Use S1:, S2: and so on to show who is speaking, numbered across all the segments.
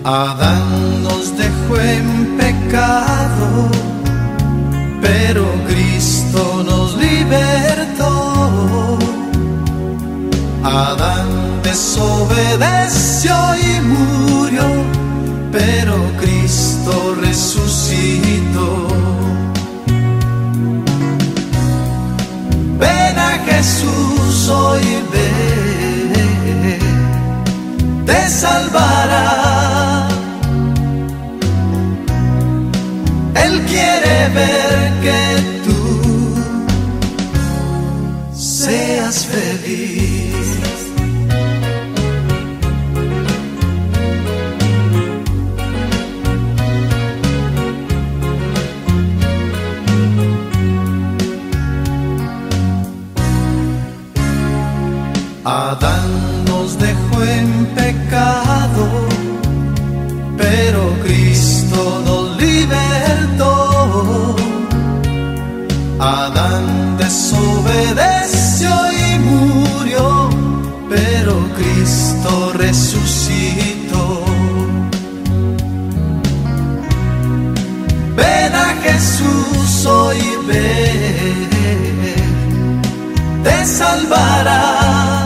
S1: Adán nos dejó en pecado, pero Cristo nos libertó. Adán desobedeció y murió, pero Cristo resucitó. Ven a Jesús hoy, ven, te salvará. Él quiere ver que tú seas feliz. Adán nos dejó en pecado, pero Cristo nos libertó. Adán desobedeció y murió, pero Cristo resucitó. Ven a Jesús hoy, ven, te salvará.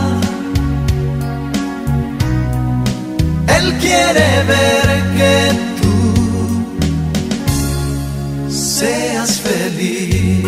S1: Él quiere ver que tú seas feliz.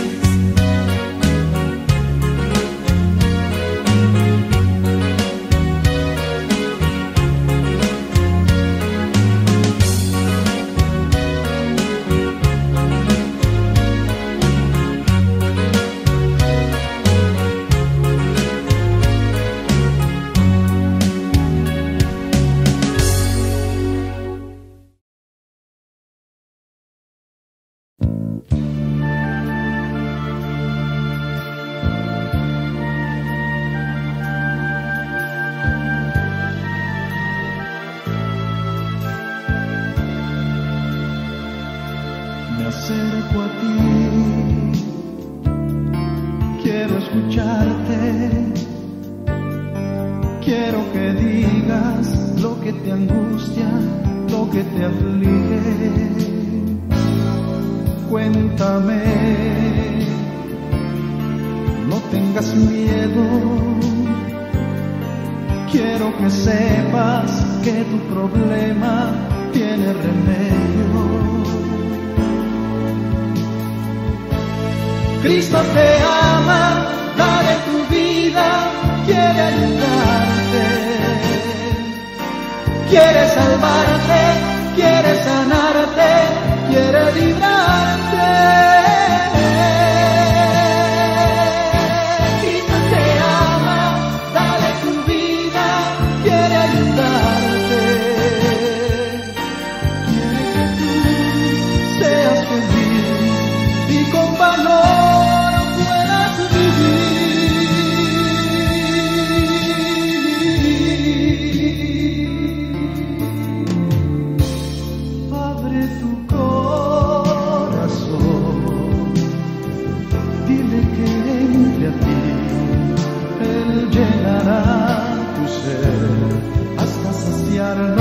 S2: Me acerco a ti, quiero escucharte, quiero que digas lo que te angustia, lo que te aflige. Cuéntame, no tengas miedo, quiero que sepas que tu problema tiene remedio. Cristo te ama, dale tu vida, quiere ayudarte, quiere salvarte, quiere sanarte, quiere librarte. Cristo te ama, dale tu vida, quiere ayudarte, quiere que tú seas feliz y con valor hasta saciarlo.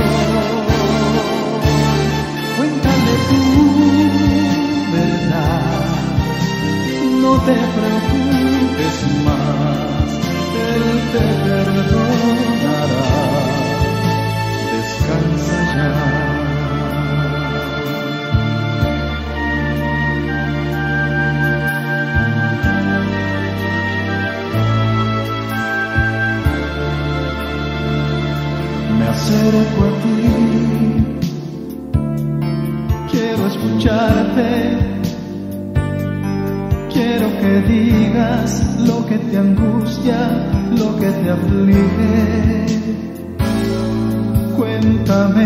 S2: Cuéntale tu verdad, no te preocupes más, Él te perdonará, descansa ya. Me acerco a ti, quiero escucharte, quiero que digas lo que te angustia, lo que te aflige. Cuéntame,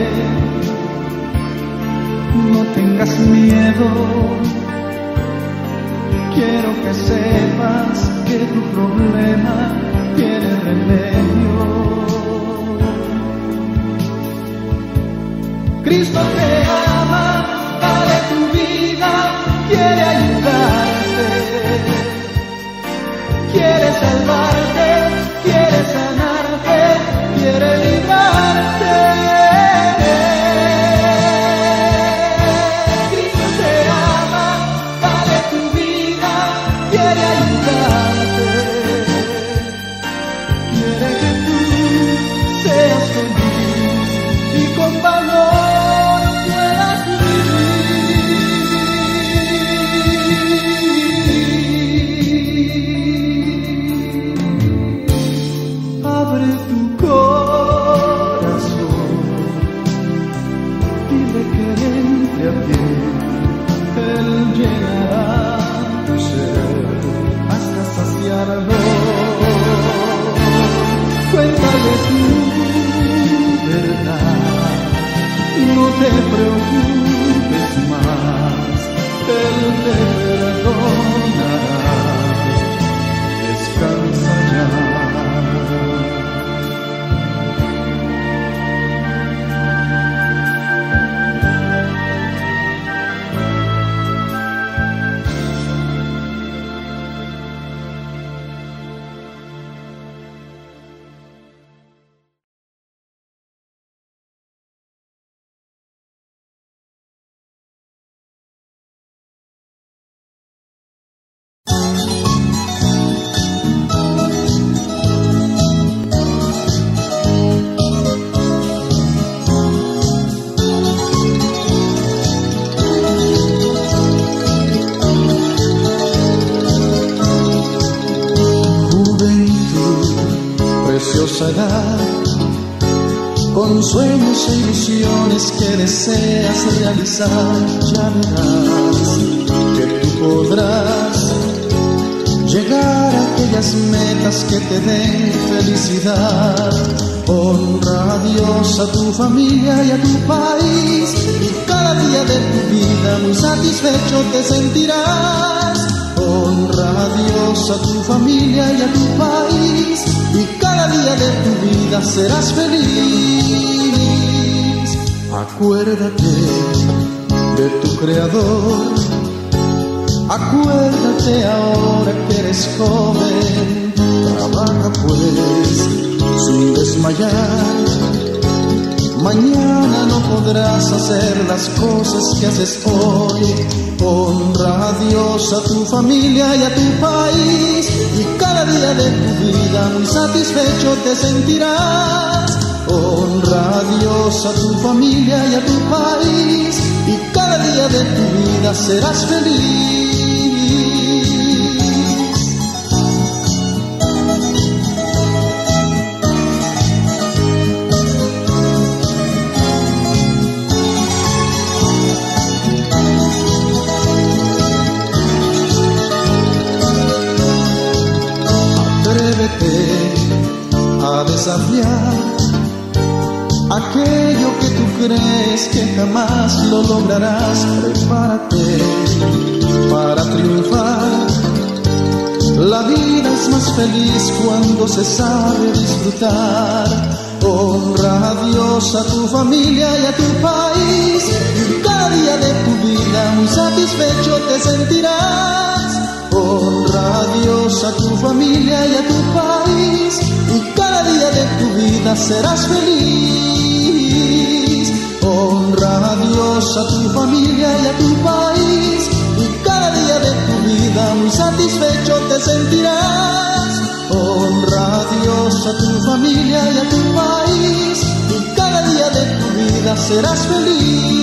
S2: no tengas miedo, quiero que sepas que tu problema tiene remedio. Cristo te ama, dale tu vida, quiere ayudarte, quiere salvarte, quiere sanarte, quiere librarte. perdón. Cuéntale tu verdad, no te preocupes más, él te perdonará. Descansa ya. Edad, con sueños e ilusiones que deseas realizar, ya verás que tú podrás llegar a aquellas metas que te den felicidad. Honra a Dios, a tu familia y a tu país, y cada día de tu vida muy satisfecho te sentirás. Honra a Dios, a tu familia y a tu país, y cada día de tu vida serás feliz. Acuérdate de tu Creador, acuérdate ahora que eres joven. Trabaja pues sin desmayar, mañana no podrás hacer las cosas que haces hoy. Honra a Dios, a tu familia y a tu país, y cada día de tu vida muy satisfecho te sentirás. Honra a Dios, a tu familia y a tu país, y cada día de tu vida serás feliz. A desafiar aquello que tú crees que jamás lo lograrás. Prepárate para triunfar. La vida es más feliz cuando se sabe disfrutar. Honra a Dios, a tu familia y a tu país, y cada día de tu vida muy satisfecho te sentirás. Honra a Dios, a tu familia y a tu país, y cada día de tu vida serás feliz. Honra a Dios, a tu familia y a tu país, y cada día de tu vida muy satisfecho te sentirás. Honra a Dios, a tu familia y a tu país, y cada día de tu vida serás feliz.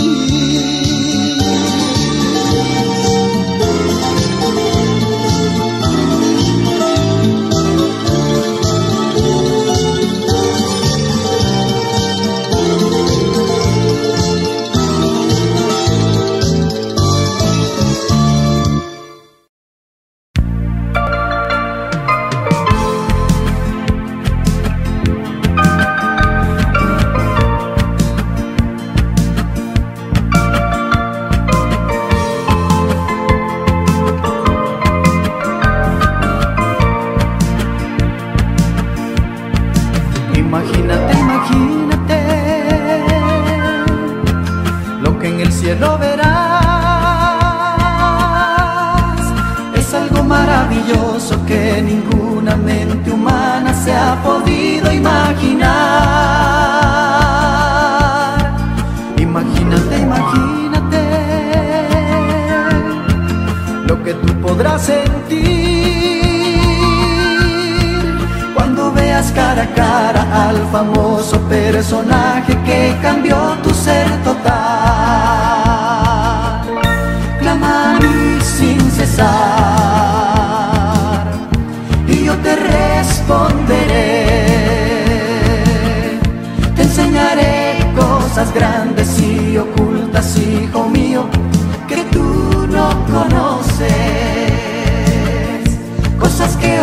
S1: Imagínate, imagínate lo que en el cielo verás. Es algo maravilloso que ninguna mente humana se ha podido imaginar. Imagínate, imagínate lo que tú podrás sentir cuando veas cara a cara al famoso personaje que cambió tu ser total. Clamaré sin cesar y yo te responderé. Te enseñaré cosas grandes y ocultas, hijo mío, que tú no conoces. Cosas que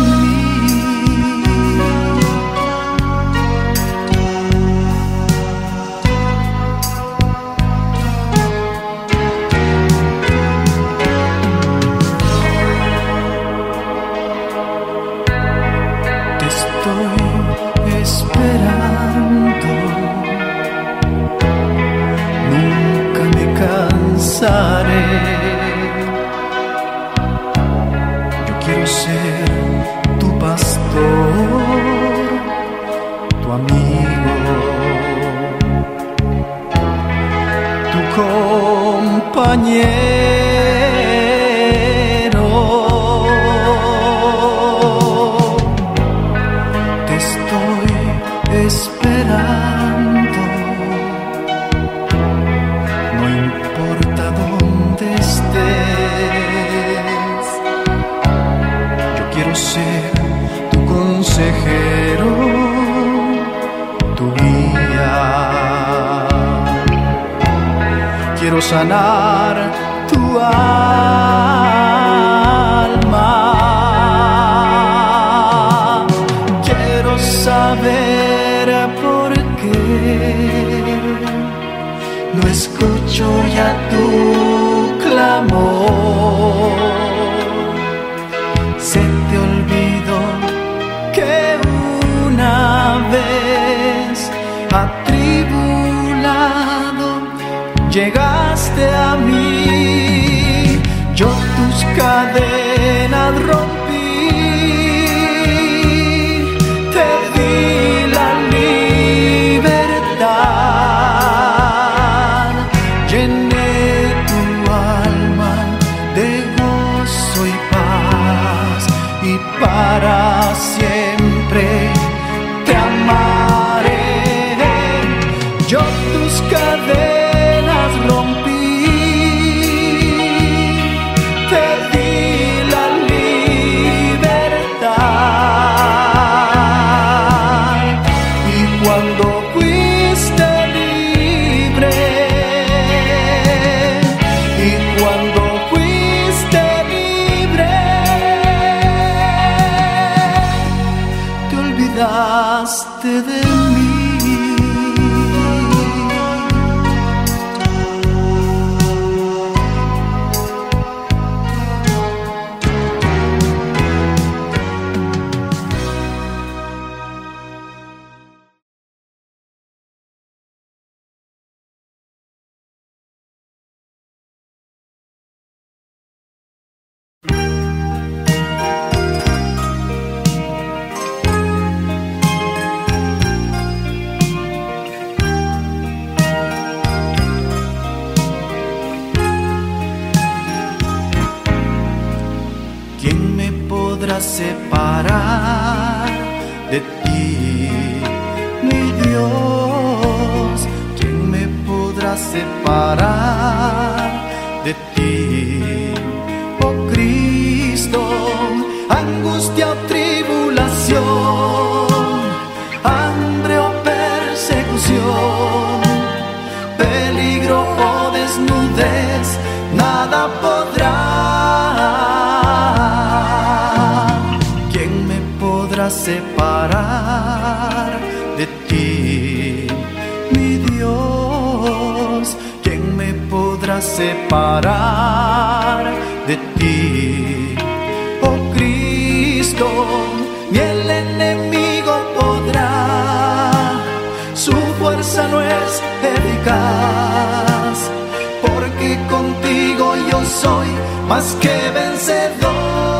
S2: mí. Te estoy esperando, nunca me cansaré. Yo quiero ser tu pastor, tu amigo, tu compañero. Te estoy esperando, no importa dónde estés. Yo quiero ser tu consejero, tu guía. Quiero sanar tu alma. Quiero saber por qué no escucho ya tu clamor. Se te olvidó que una vez atribulado llegaste a mí. Yo tus cadenas rompí, te di la libertad, llené tu alma de gozo y paz, y para siempre te amaré. Yo tus cadenas rompí, te di la libertad, y cuando fuiste libre, y cuando fuiste libre, te olvidaste de mí. ¿Quién me podrá separar de ti, mi Dios? ¿Quién me podrá separar de ti, oh Cristo? Angustia o tribulación, hambre o persecución, peligro o desnudez, nada podrá. Separar de ti, mi Dios. ¿Quién me podrá separar de ti, oh Cristo? Ni el enemigo podrá, su fuerza no es eficaz, porque contigo yo soy más que vencedor.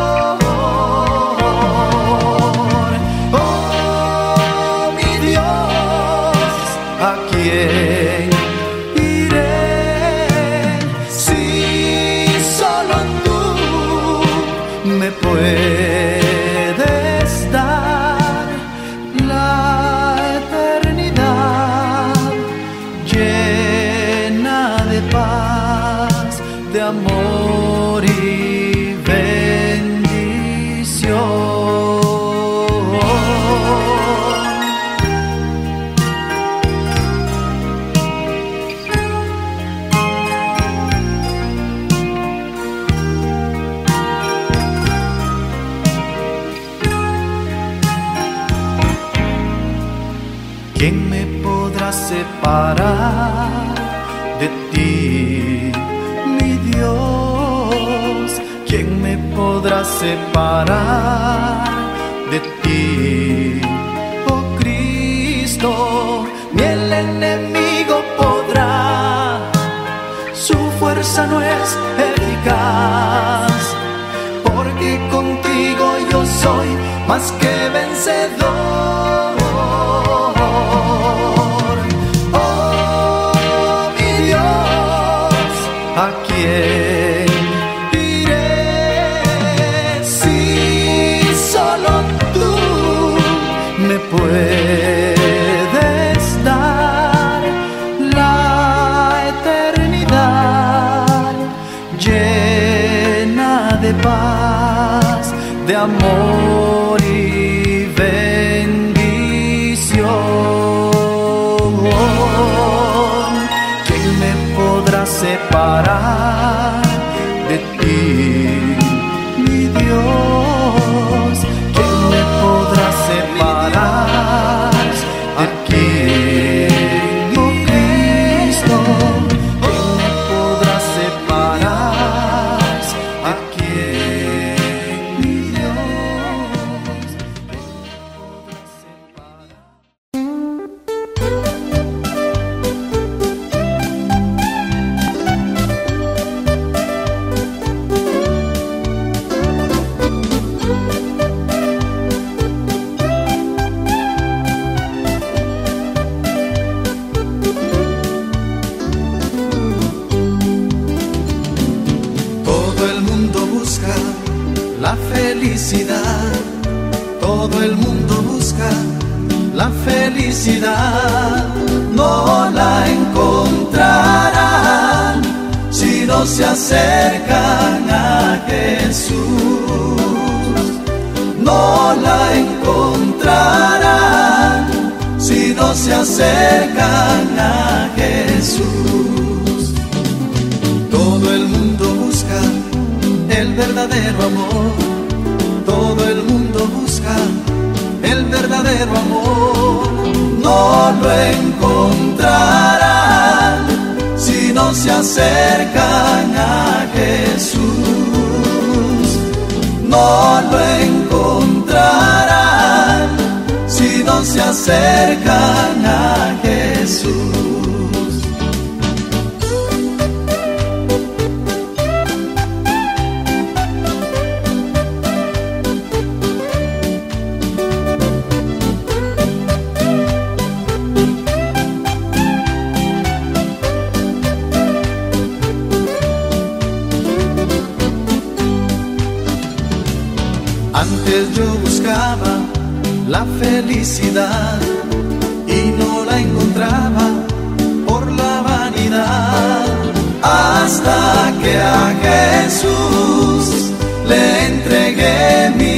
S2: Puedes dar la eternidad llena de paz, de amor y belleza. ¿quién me podrá separar de ti, mi Dios? ¿Quién me podrá separar de ti, oh Cristo? Ni el enemigo podrá, su fuerza no es eficaz, porque contigo yo soy más que vencedor. Oh, mi Dios, ¿a quién iré si solo tú me puedes dar la eternidad llena de paz, de amor y bendición? ¿Quién me podrá separar de ti, mi Dios? ¿Quién me podrá separar de ti, oh Cristo? ¿Quién me podrá separar de quién, mi Dios? ¿Quién me podrá separar? Todo el mundo busca la felicidad, todo el mundo busca la felicidad, no la encontrarán si no se acercan a Jesús. No la encontrarán si no se acercan a Jesús. Todo el mundo busca el verdadero amor, todo el mundo busca el verdadero amor, no lo encontrarán si no se acercan a Jesús. No lo encontrarán si no se acercan a Jesús. Antes yo buscaba la felicidad y no la encontraba por la vanidad, hasta que a Jesús le entregué mi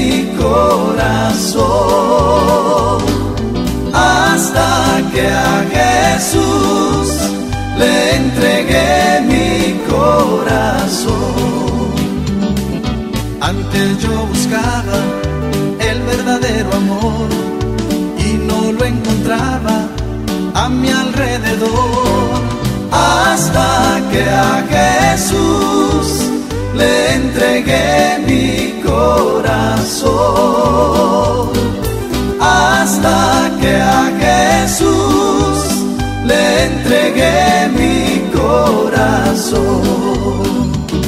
S2: corazón. Hasta que a Jesús le entregué mi corazón. Antes yo buscaba el verdadero amor y no lo encontraba a mi alrededor, hasta que a Jesús le entregué mi corazón. Hasta que a Jesús le entregué mi corazón.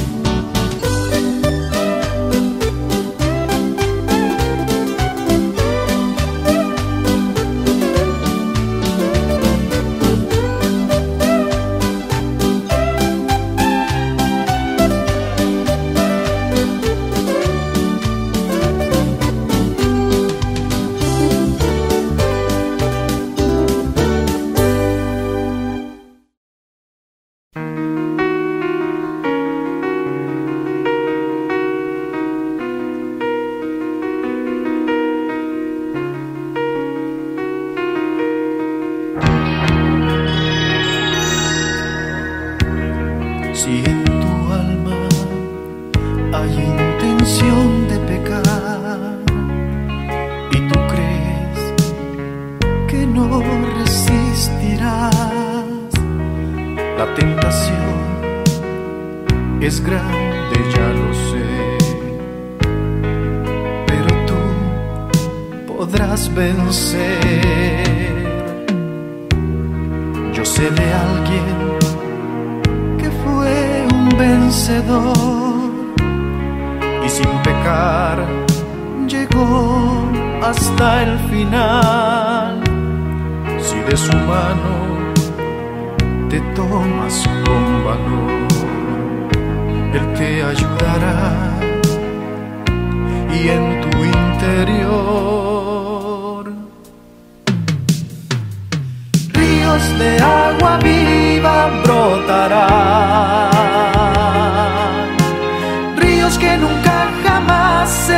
S2: Si en tu alma hay intención de pecar y tú crees que no La tentación es grande, ya lo sé, pero tú podrás vencer. Yo sé de alguien que fue un vencedor y sin pecar llegó hasta el final. Si de su mano te tomas con valor, Él te ayudará y en tu interior ríos de agua viva brotarán, ríos que nunca jamás se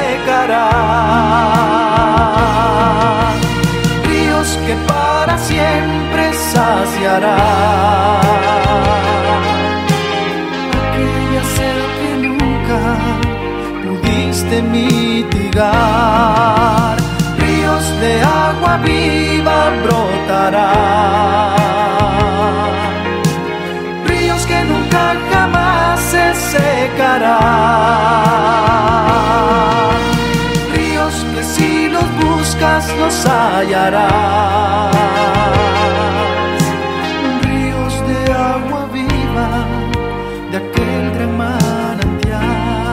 S2: secarán, ríos que para siempre saciarán aquella sed que nunca pudiste mitigar. Ríos de agua viva brotarán, ríos que nunca jamás se secarán, ríos que si los buscas los hallarás, ríos de agua viva de aquel gran manantial.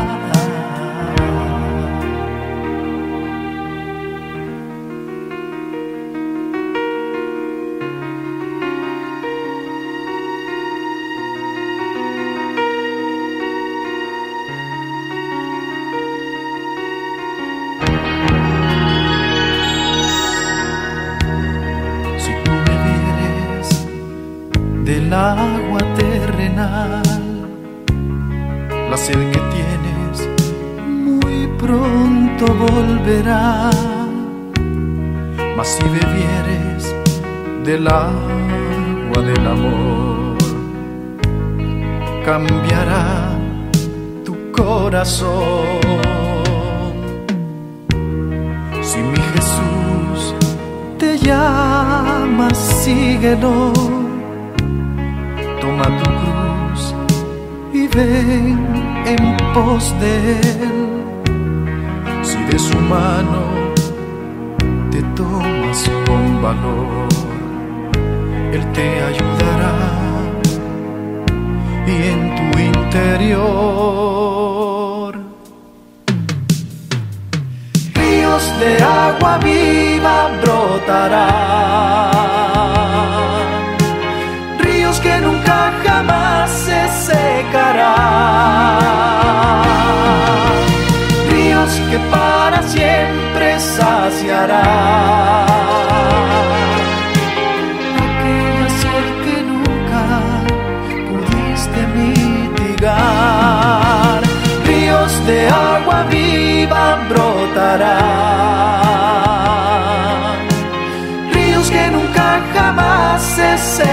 S2: Del agua terrenal, la sed que tienes muy pronto volverá, mas si bebieres del agua del amor, cambiará tu corazón. Si mi Jesús te llama, síguelo. Toma tu cruz y ven en pos de Él. Si de su mano te tomas con valor, Él te ayudará y en tu interior ríos de agua viva brotarán, ríos que nunca jamás se secarán, ríos que para siempre saciarán aquella sed que nunca pudiste mitigar. Ríos de agua viva brotarán, ríos que nunca jamás se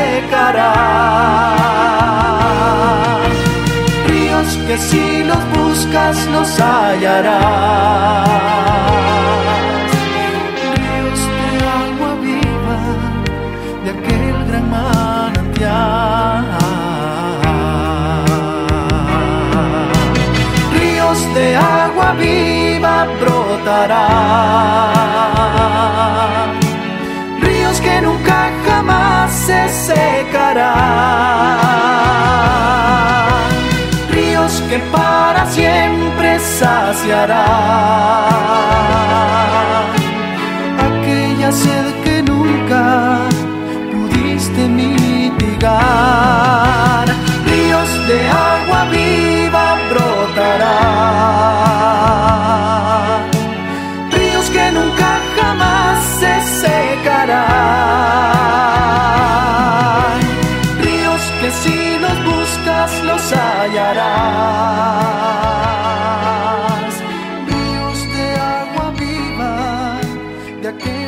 S2: secarán, ríos que si los buscas los hallarás, ríos de agua viva de aquel gran manantial. Ríos de agua viva brotarán, ríos que nunca jamás se secarán, ríos que para siempre saciarán aquella sed que nunca pudiste mitigar. Ríos de agua viva brotarán, ríos que nunca jamás se secarán, ríos que si los buscas los hallarás, ríos de agua viva de aquel